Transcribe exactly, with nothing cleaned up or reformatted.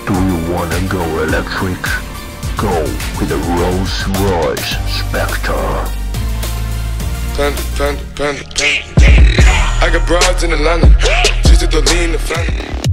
Do you wanna go electric? Go with the Rolls-Royce Spectre. Panda, panda, panda, panda. I got broads in Atlanta, just to lean the family.